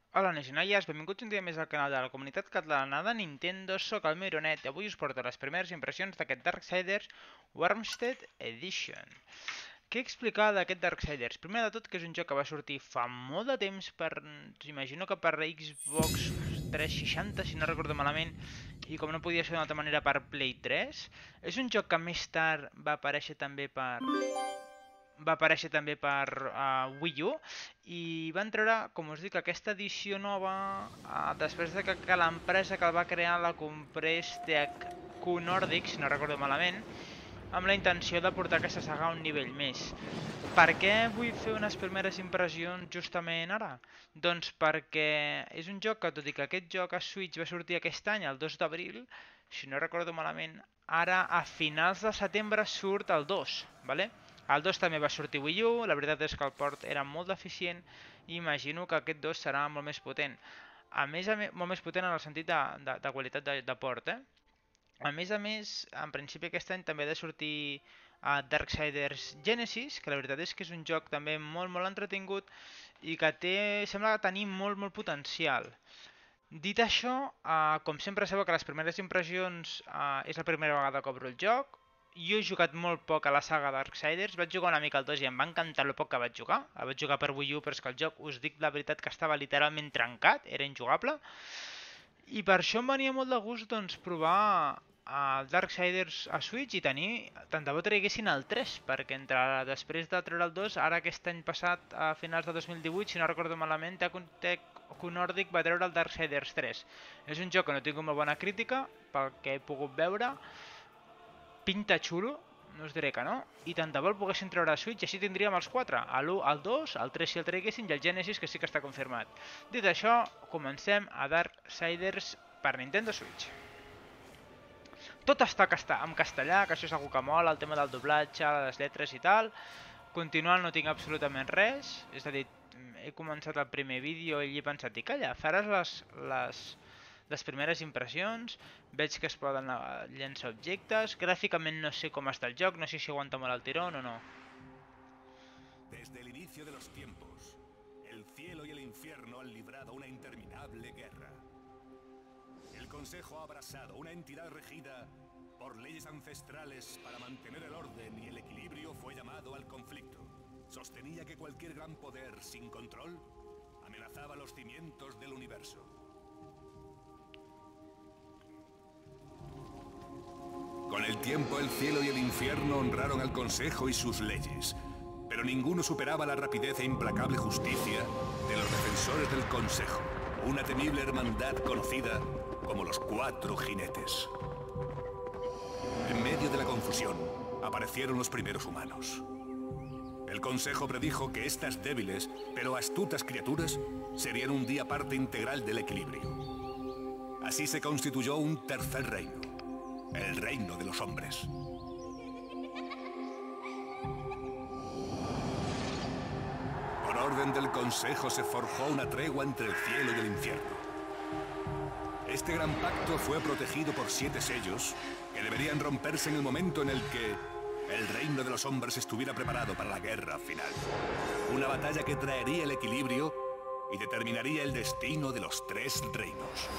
Hola, nens i noies, benvinguts un dia més al canal de la comunitat catalana de Nintendo. Soc el Mironet i avui us porto les primeres impressions d'aquest Darksiders Wormstead Edition. Què explicar d'aquest Darksiders? Primer de tot que és un joc que va sortir fa molt de temps per... Imagino que per Xbox 360, si no recordo malament, i com no podia ser d'una altra manera per Play 3. És un joc que més tard va aparèixer també per Wii U i van treure, com us dic, aquesta edició nova després de que l'empresa que el va crear la comprés THQ Nordic, si no recordo malament, amb la intenció de portar aquesta saga a un nivell més. Per què vull fer unes primeres impressions justament ara? Doncs perquè és un joc que, tot i que aquest joc a Switch va sortir aquest any, el 2 d'abril, si no recordo malament, ara a finals de setembre surt el 2, ¿vale? El 2 també va sortir Wii U, la veritat és que el port era molt deficient i imagino que aquest 2 serà molt més potent. A més, molt més potent en el sentit de qualitat de port, eh? A més, en principi aquest any també ha de sortir a Darksiders Genesis, que la veritat és que és un joc també molt entretingut i que sembla tenir molt potencial. Dit això, com sempre sabeu que les primeres impressions és la primera vegada que obro el joc. Jo he jugat molt poc a la saga Darksiders, vaig jugar una mica al 2 i em va encantar el poc que vaig jugar. El vaig jugar per Wii U, però és que el joc, us dic la veritat, que estava literalment trencat, era injugable. I per això em venia molt de gust doncs, provar el Darksiders a Switch i tenir, tant de bo traguessin el 3, perquè després de treure el 2, ara aquest any passat, a finals de 2018, si no recordo malament, THQ Nordic va treure el Darksiders 3. És un joc que no tinc una bona crítica, pel que he pogut veure, pinta xulo, no us diré que no, i tant de bo el poguessin treure a Switch, així tindríem els 4, l'1, el 2, el 3 si el traguessin i el Genesis, que sí que està confirmat. Dit això, comencem a Darksiders per Nintendo Switch. Tot està en castellà, que això és una que mola, el tema del doblatge, les lletres i tal. Continuant no tinc absolutament res, és a dir, he començat el primer vídeo i he pensat, i calla, faràs les primeres impressions, veig que es poden llançar objectes, gràficament no sé com està el joc, no sé si aguanta molt el tirón o no. Desde el inicio de los tiempos, el cielo y el infierno han librado una interminable guerra. El Consejo ha abrazado una entidad regida por leyes ancestrales para mantener el orden y el equilibrio fue llamado al conflicto. Sostenía que cualquier gran poder sin control amenazaba los cimientos del universo. Con el tiempo el cielo y el infierno honraron al Consejo y sus leyes, pero ninguno superaba la rapidez e implacable justicia de los defensores del Consejo, una temible hermandad conocida como los Cuatro Jinetes. En medio de la confusión, aparecieron los primeros humanos. El Consejo predijo que estas débiles, pero astutas criaturas serían un día parte integral del equilibrio. Así se constituyó un tercer reino, el reino de los hombres. Por orden del Consejo se forjó una tregua entre el cielo y el infierno. Este gran pacto fue protegido por 7 sellos que deberían romperse en el momento en el que el reino de los hombres estuviera preparado para la guerra final. Una batalla que traería el equilibrio y determinaría el destino de los 3 reinos.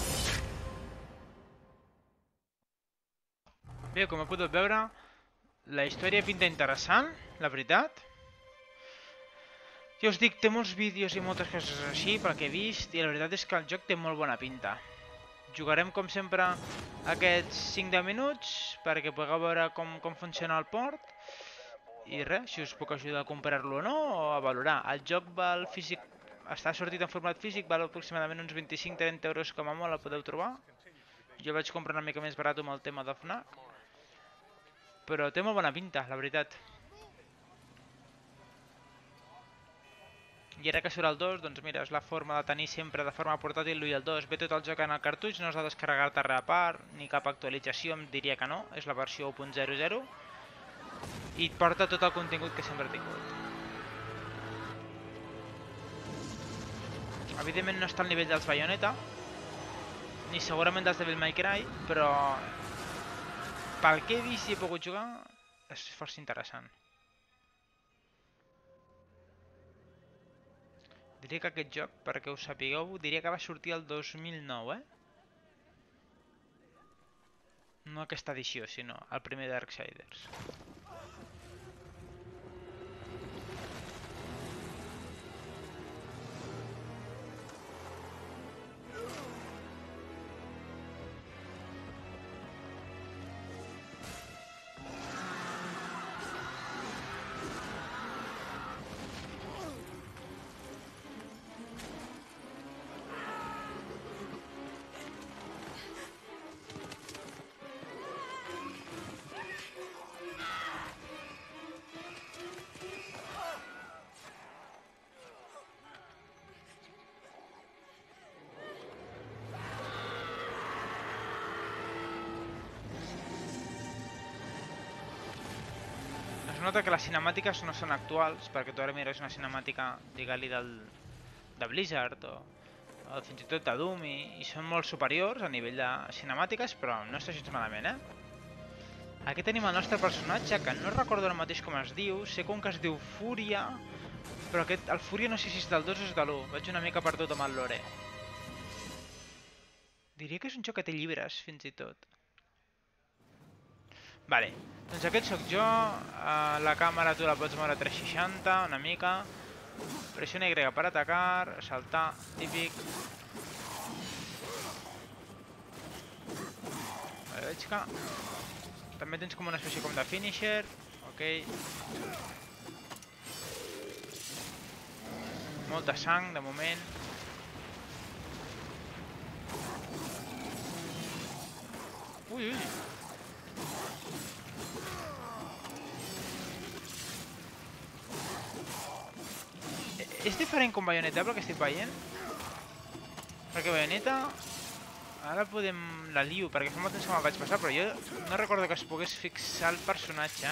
Bé, com he pogut veure, la història pinta interessant, la veritat. Ja us dic, té molts vídeos i moltes coses així, pel que he vist, i la veritat és que el joc té molt bona pinta. Jugarem, com sempre, aquests 5-10 minuts perquè pugueu veure com funciona el port. I res, si us puc ajudar a comprar-lo o no, o a valorar. El joc val físic, està sortit en format físic, val aproximadament uns 25-30 euros com a molt, el podeu trobar. Jo vaig comprar una mica més barat amb el tema de FNAC. Però té molt bona pinta, la veritat. I ara que surt el 2, doncs mira, és la forma de tenir sempre de forma portàtil l'1 i el 2. Ve tot el joc en el cartutx, no has de descarregar-te res a part, ni cap actualització, em diria que no, és la versió 1.00. I et porta tot el contingut que sempre he tingut. Evidentment no està al nivell dels Bayonetta, ni segurament dels Devil May Cry, però pel que he vist i he pogut jugar, és força interessant. Diria que aquest joc, perquè ho sapigueu, diria que va sortir el 2009, No aquesta edició, sinó el primer Darksiders. Es nota que les cinemàtiques no són actuals, perquè tu ara mires una cinemàtica, digue-li, de Blizzard o fins i tot de Doom i són molt superiors a nivell de cinemàtiques, però no està gens malament, Aquí tenim el nostre personatge, que no recordo ara mateix com es diu, sé com que es diu Fúria, però el Fúria no sé si és del 2 o és de l'1, vaig una mica perdut amb el lore. Diria que és un joc que té llibres, fins i tot. Vale, doncs aquest sóc jo, la càmera tu la pots moure a 360, una mica. Pressiona Y per atacar, saltar, típic. Vale, veig que també tens com una espècie com de finisher, ok. Molta sang, de moment. Ui, ui. És diferent com Bayonetta, pel que estic veient? Perquè Bayonetta... Ara podem... la lio, perquè fa molt temps que me'l vaig passar, però jo no recordo que es pogués fixar el personatge.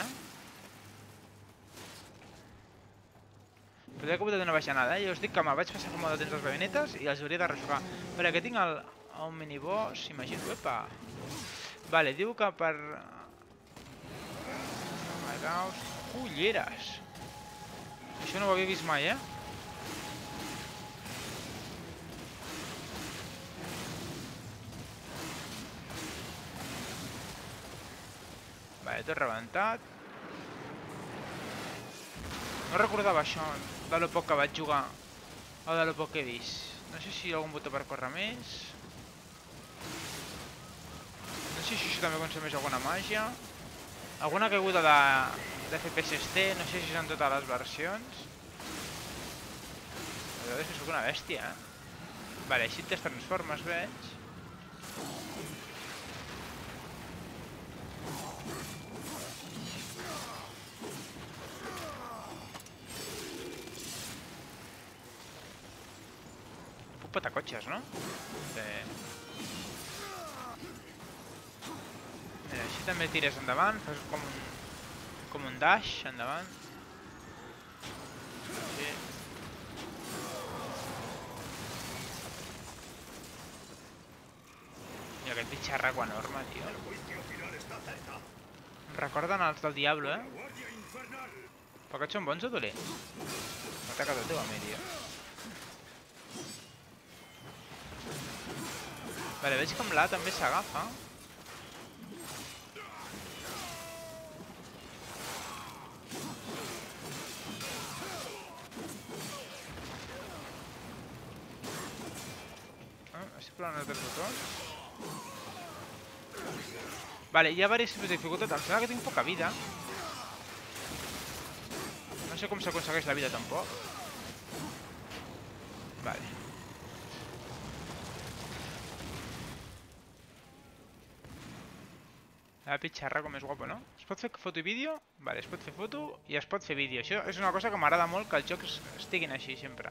Podria que he botat una baixanada, Jo us dic que me'l vaig passar fa molt de temps les Bayonettes i els hauria de rejugar. Vale, aquí tinc un miniboss, imagino... Epa! Vale, diu que per... Ulleres! Això no ho havia vist mai, Vale, tot rebentat. No recordava això, de lo poc que vaig jugar, o de lo poc que he vist. No sé si hi ha algun botó per córrer més. No sé si això també consumeix alguna màgia. Alguna caiguda d'FPS té, no sé si són totes les versions. La veritat és que soc una bèstia, Vale, així et transformes, veig. Patacotxes, no? Mira, així també tires endavant, fas com un dash endavant. Així. I aquest bitxarraco enorme, tio. Em recorden els del Diablo, Però aquests són bons o dolents? M'ataca tot teu a mi, tio. Vale, veig com l'A també s'agafa. Estic provant els botons. Vale, hi ha diversos tipus de dificultat. Em sembla que tinc poca vida. No sé com s'aconsegueix la vida tampoc. Vale. La pitxarra com és guapo, no? Es pot fer foto i vídeo? Vale, es pot fer foto i es pot fer vídeo. Això és una cosa que m'agrada molt, que els jocs estiguin així sempre.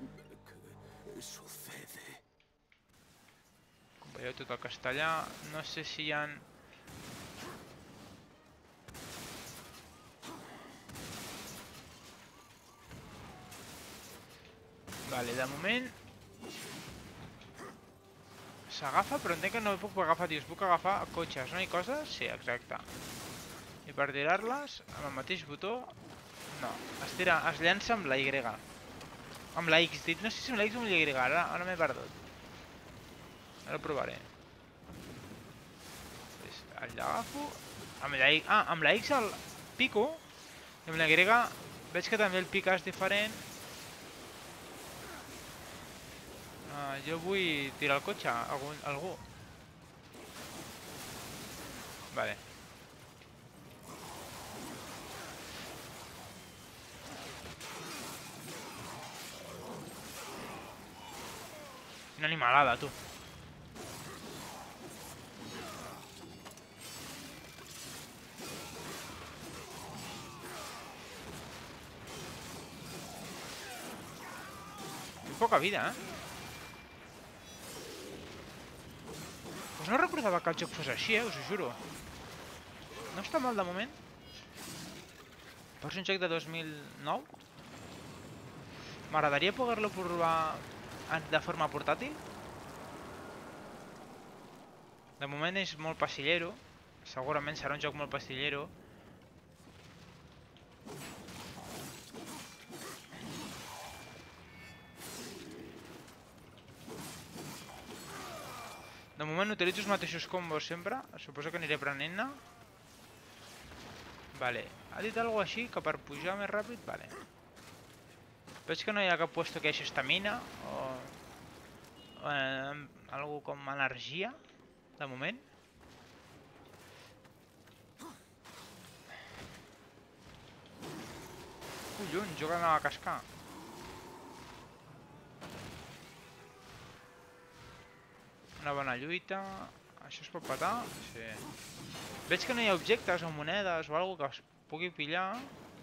Com veieu tot el castellà. No sé si hi ha... Vale, de moment... S'agafa, però entenc que no puc agafar tios, puc agafar cotxes, no? I coses? Sí, exacte. I per tirar-les, amb el mateix botó... No, es llença amb la Y. Amb la X, dit. No sé si amb la X o amb la Y, ara m'he perdut. Ara ho provaré. L'agafo. Amb la X el pico. I amb la Y veig que també el picar és diferent. Jo vull tirar el cotxe a algú. Vale. Una animalada, tu. Poca vida, Pues no recordava que el joc fos així, us ho juro. No està mal de moment. Per ser un joc de 2009. M'agradaria poder-lo provar de forma portàtil. De moment és molt pastillero. Segurament serà un joc molt pastillero. De moment utilitzo els mateixos combos sempre. Suposo que aniré prenent-ne. Vale. Ha dit alguna cosa així que per pujar més ràpid... Vale. Veig que no hi ha cap puesto que hi hagi estamina o... algo com energia. De moment. Collons, jo que anava a cascar. Una bona lluita. Això es pot petar? Sí. Veig que no hi ha objectes o monedes o alguna que es pugui pillar.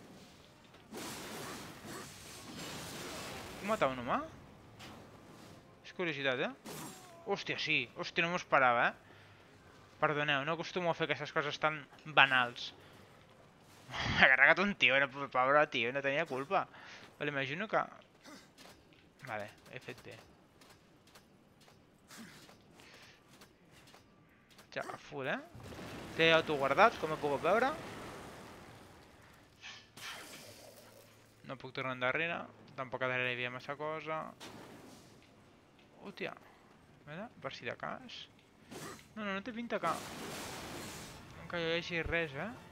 Puc matar un humà? És curiositat, Hòstia, sí. Hòstia, no m'ho esperava, Perdoneu, no acostumo a fer aquestes coses tan banals. M'ha carregat un tio, pobre tio, no tenia culpa. Vale, imagino que... Vale, he fet bé. Ja, a full, Té autoguardat, com he pogut veure. No puc tornar endarrere. Tampoc darrere hi havia massa cosa. Hòstia. Per si de cas. No té pinta que... que hi hagi res,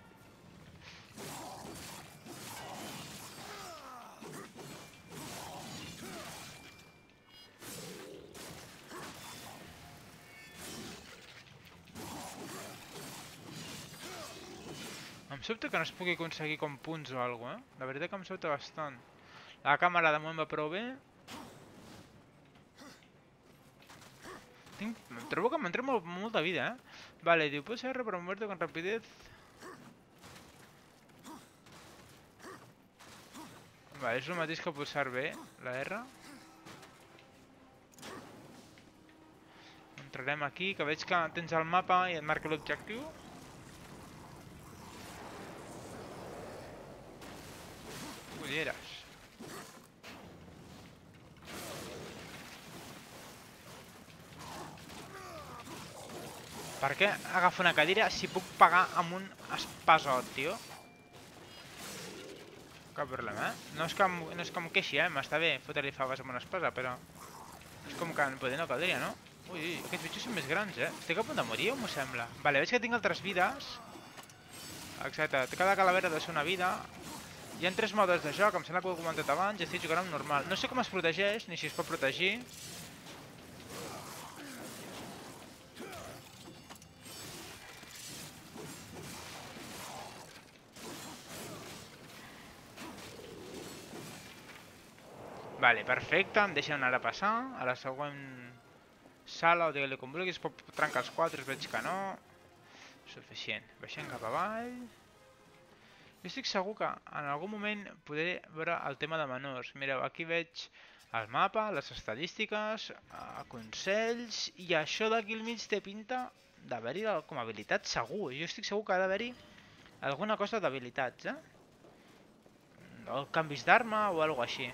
Em sobta que no es pugui aconseguir com punts o alguna cosa, La veritat que em sobta bastant. La càmera de moment va prou bé. Trobo que m'entra molta vida, Vale, diu, puedes R para moverte con rapidez. Vale, és el mateix que pulsar B, la R. Entrarem aquí, que veig que tens el mapa i et marca l'objectiu. Culleres. Per què agafo una cadira si puc pagar amb un espasot, tio? Cap problema, No és que em queixi, M'està bé fotre-li faves amb una espasa, però... És com que poder no caldria, no? Ui, aquests bitxos són més grans, Estic a punt de morir o m'ho sembla? Vale, veig que tinc altres vides. Exacte, cada calavera ha de ser una vida. Hi ha 3 modes de joc, em sembla que ho he comentat abans, i estic jugant amb normal. No sé com es protegeix, ni si es pot protegir. Vale, perfecte, em deixen ara passar a la següent sala o digue-li com vulguis, es pot trencar els 4, veig que no. Suficient, baixem cap avall. Jo estic segur que en algun moment podré veure el tema de menús. Mireu, aquí veig el mapa, les estadístiques, consells, i això d'aquí al mig té pinta d'haver-hi com a habilitat segur. Jo estic segur que ha d'haver-hi alguna cosa d'habilitats, o canvis d'arma o alguna cosa així.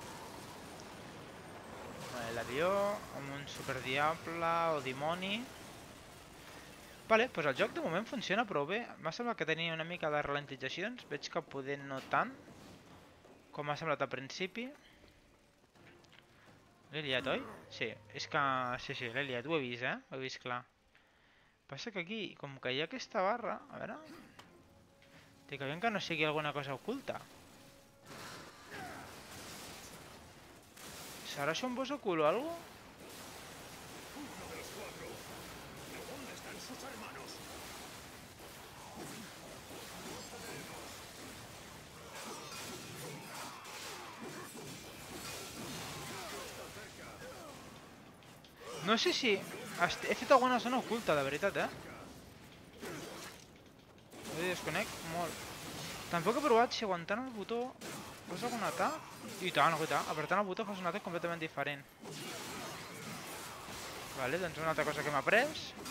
L'avió, amb un superdiable o dimoni. Vale, doncs el joc de moment funciona prou bé. M'ha semblat que tenia una mica de ralentitzacions. Veig que poder no tant, com m'ha semblat al principi. L'he liat, oi? Sí, és que... Sí, l'he liat, ho he vist, Ho he vist clar. Passa que aquí, com que hi ha aquesta barra... A veure... Té que veiem que no sigui alguna cosa oculta. ¿Será això un boss ocult o algo? Uno de los cuatro. ¿Pero dónde están sus hermanos? No sé si... He fet alguna zona oculta, de veritat, Ho desconec molt. Tampoc he provat si aguantant el botó fas algun atac. I tant, apretant el botó fas un atac completament diferent. Vale, doncs una altra cosa que m'ha après.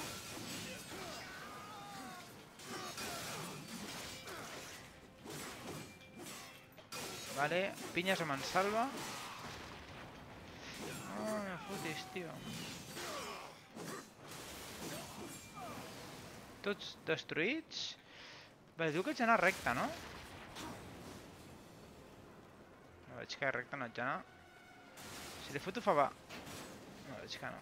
Vale, pinyes amb en Salva. Oh, me fotis, tio. Tots destruïts. Vale, diu que haig d'anar recte, no? No veig que recte no haig d'anar. Si li foto fa va. No veig que no.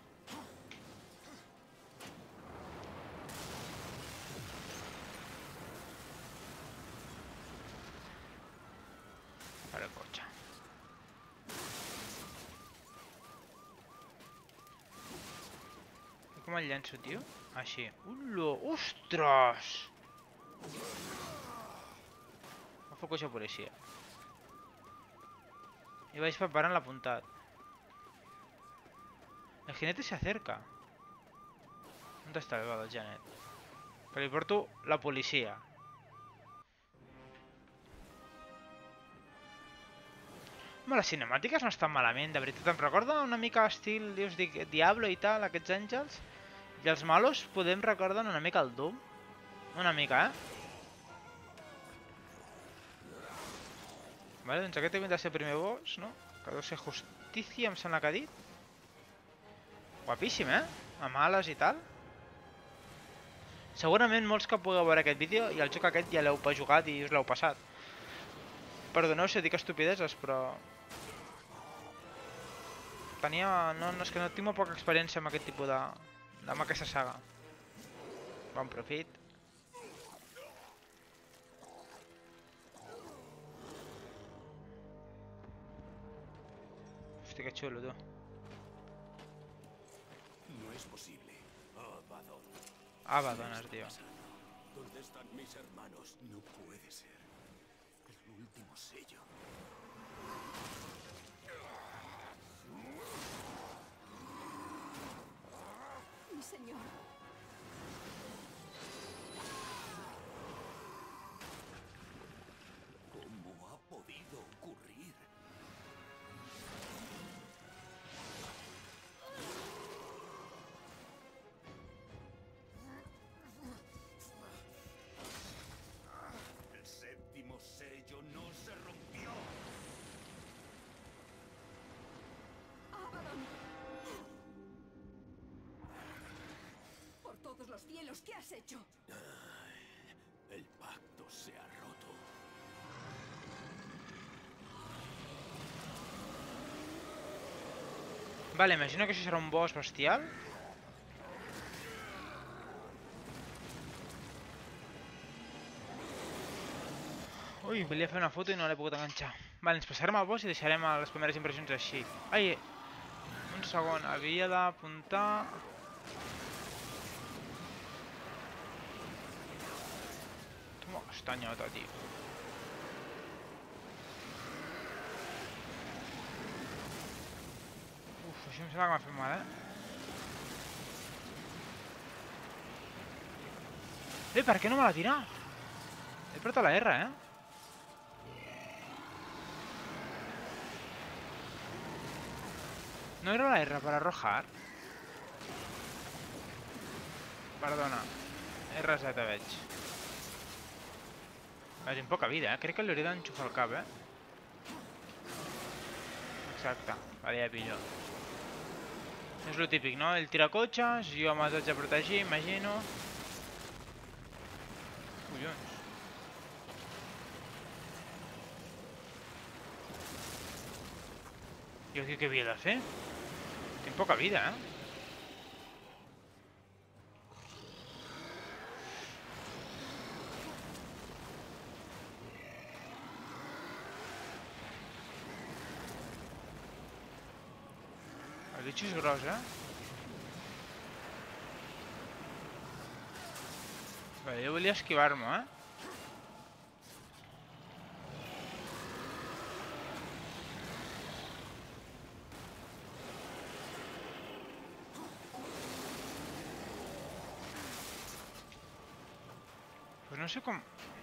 Per el cotxe. I com el llenço, tio? Així. Ullo! Ostres! Agafo cotxe policia. I vaig preparant l'apuntat. El jinete se acerca. On està el del Janet? Que li porto la policia. Home, les cinemàtiques no estan malament, de veritat. Em recorda una mica estil, dius, Diablo i tal, aquests àngels. I els malos podem recordar una mica el Doom. Una mica, Vale, doncs aquest havia de ser el primer boss, no? Que deu ser Justícia, em sembla que ha dit. Guapíssim, Amb ales i tal. Segurament molts que pugueu veure aquest vídeo i el joc aquest ja l'heu jugat i us l'heu passat. Perdoneu si dic estupideses, però... No, és que no tinc molt poca experiència amb aquest tipus de... amb aquesta saga. Bon profit. Hòstia, que xulo, tu. No es posible. Abaddon. Abaddon es diu. ¿Dónde están mis hermanos? No puede ser. El último sello. Mi señor. ¿Cómo ha podido ocurrir? El séptimo sello no se rompió. Abaddon. Por todos los cielos, ¿qué has hecho? El pacto se ha roto. Vale, imagino que això serà un boss bestial. Ui, volia fer una foto i no l'he pogut enganxar. Vale, ens passarem al boss i deixarem les primeres impressions així. Ai, un segon, havia d'apuntar... Toma castanyota, tio. Uf, això em sembla que m'ha fet mal, Per què no me la tira? He apretat la R, ¿No era la R para arrojar? Perdona. RZ veig. Tinc poca vida, Crec que li hauria d'enxufar el cap, Exacte. Vale, ja pillo. És lo típic, no? Ell tira cotxes, jo me'ls haig de protegir, imagino. Collons. ¿Yo aquí qué vida hace? Tiene poca vida, ¿eh? El bitxo és gros, eh? Vale, jo volia esquivar-me, eh? Pues no sé com...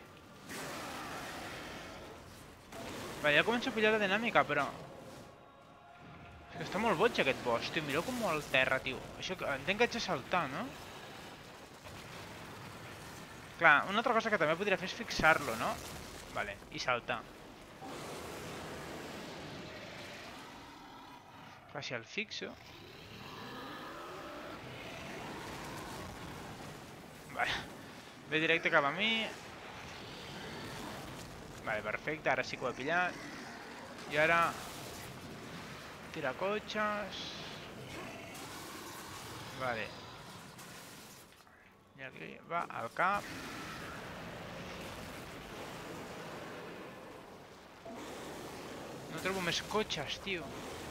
Vale, ja començo a pillar la dinàmica, però... És que està molt boig aquest boss, tio. Mireu com mou el terra, tio. Això que... Entenc que haig de saltar, no? Clar, una altra cosa que també podria fer és fixar-lo, no? Vale, i saltar. Clar, si el fixo... Vale. Ve directe cap a mi. Vale, perfecte, ara sí que ho he pillat. I ara... Tira cotxes... Vale. I aquí va al cap. No trobo més cotxes, tio.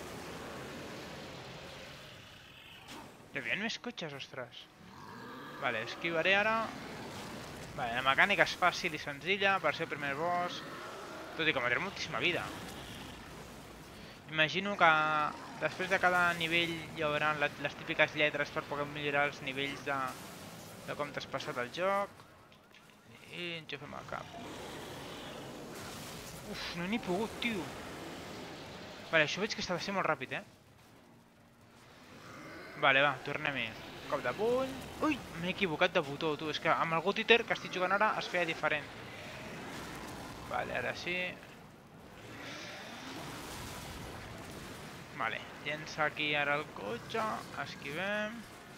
Hi havia més cotxes, ostres. Vale, esquivaré ara. Vale, la mecànica és fàcil i senzilla per ser el primer boss. Tot i que m'ha moltíssima vida. Imagino que després de cada nivell hi haurà les típiques lletres per poder millorar els nivells de com t'has passat el joc. I enxufem el cap. Uf, no n'he pogut, tio. Vale, això veig que està de ser molt ràpid, eh? Vale, va, tornem-hi. Cop de puny. Ui, m'he equivocat de botó, tu. És que amb el God Eater que estic jugant ara es feia diferent. Vale, ara sí. Vale, llença aquí ara el cotxe. Esquivem.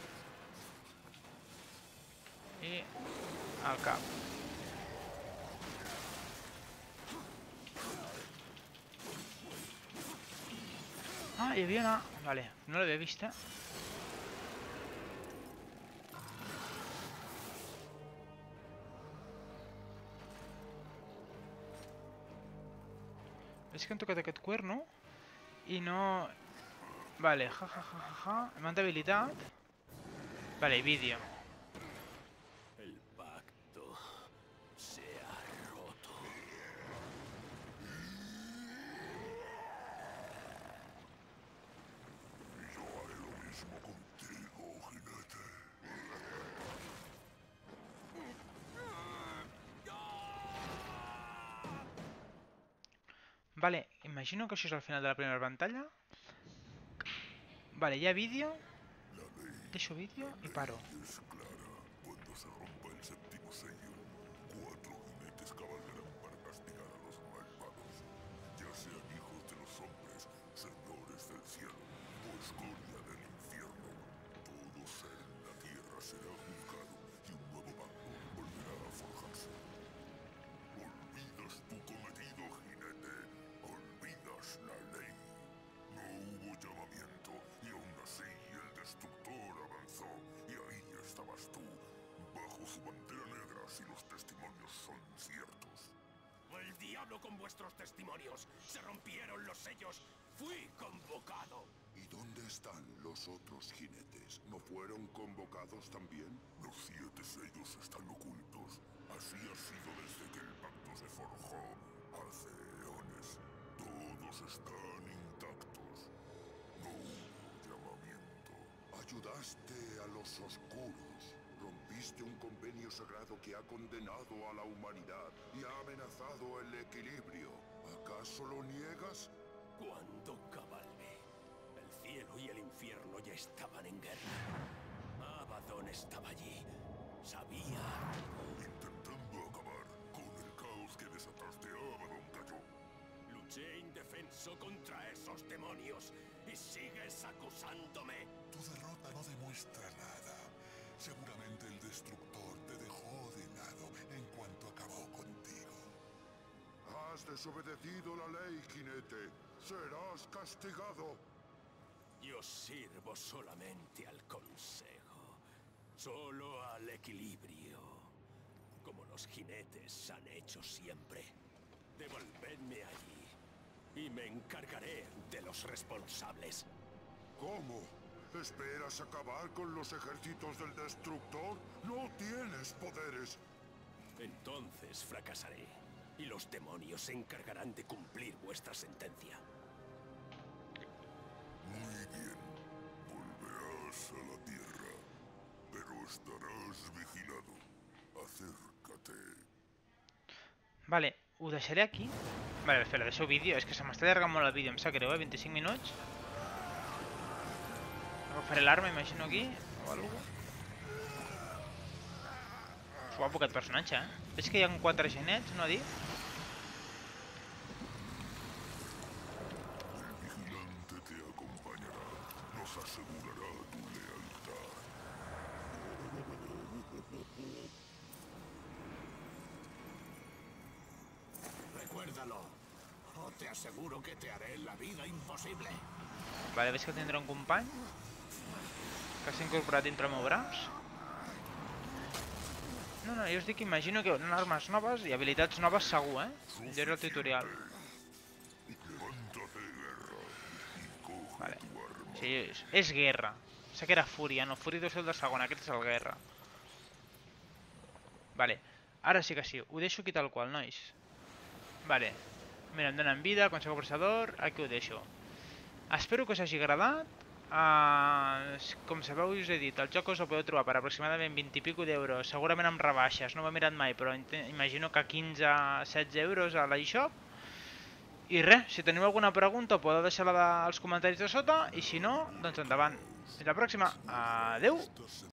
I al cap. Ah, hi havia una... Vale, no l'havia vista. Veig que han tocat aquest cuerno i no... Vale, ja. M'han debilitat. Vale, vídeo. El pacto se ha roto. Yo haré lo mismo contigo, jinete. Vale, imagino que això és el final de la primera pantalla. Vale, hi ha vídeo. Deixo vídeo i paro. Es clara. Cuando se rompa el séptimo sello, 4 jinetes cabalgarán para castigar a los malvados, ya sean hijos de los hombres, señores del cielo o escoria del infierno. Todo ser en la tierra será juzgado y un nuevo pacto volverá a forjarse. Olvidas tu cometido, jinete. Olvidas la ley. No hubo llamamiento y aún así el destructor avanzó y ahí estabas tú, bajo su bandera negra si los testimonios son ciertos. ¡El diablo con vuestros testimonios! ¡Se rompieron los sellos! ¡Fui convocado! ¿Y dónde están los otros jinetes? ¿No fueron convocados también? Los 7 sellos están ocultos. Así ha sido desde que el pacto se forjó hace eones. Todos están intactos. No hubo llamamiento. Ayudaste a los oscuros. Rompiste un convenio sagrado que ha condenado a la humanidad y ha amenazado el equilibrio. ¿Acaso lo niegas? Cuando cabalgué, el cielo y el infierno ya estaban en guerra. Abaddon estaba allí. Sabía algo. Intentando acabar con el caos que desataste, Abaddon cayó. Luché indefenso contra esos demonios y sigues acusándome. Tu derrota no demuestra nada. Seguramente el destructor te dejó de lado en cuanto acabó contigo. Has desobedecido la ley, jinete. Serás castigado. Yo sirvo solamente al consejo, solo al equilibrio, como los jinetes han hecho siempre. Devolvedme allí y me encargaré de los responsables. ¿Cómo? ¿Esperas acabar con los ejércitos del Destructor? No tienes poderes. Entonces fracasaré, y los demonios se encargarán de cumplir vuestra sentencia. Muy bien. Volverás a la Tierra, pero estaràs vigilado. Acércate. Vale, ho deixaré aquí. Vale, espera, deixeu vídeo. És que se m'està allargant molt el vídeo, em sap greu, 25 minuts. Agafaré l'arma, imagino, aquí, o alguna cosa. Guapo aquest personatge, Veig que hi ha 4 genets, no ha dit? El vigilante te acompañará. Nos asegurará tu lealtad. Recuérdalo, o te aseguro que te haré la vida imposible. Vale, veig que tindrà un company que s'ha incorporat dintre el meu braç. No, jo us dic que imagino que donen armes noves i habilitats noves segur, Jo era el tutorial. Levántate, guerra, y coge Vale. tu arma. Sí, és guerra. Sé que era fúria, no, fúria deu ser el de segon, aquest és el guerra. Vale, ara sí que sí, ho deixo aquí tal qual, nois. Vale, mira, em donen vida, consejo processador, aquí ho deixo. Espero que us hagi agradat. Com sabeu, us he dit, el joc us el podeu trobar per aproximadament 20 i pico d'euros, segurament amb rebaixes, no ho he mirat mai, però imagino que 15-16 euros a l'eShop. I res, si teniu alguna pregunta podeu deixar-la als comentaris de sota, i si no, doncs endavant. Fins la pròxima, adeu!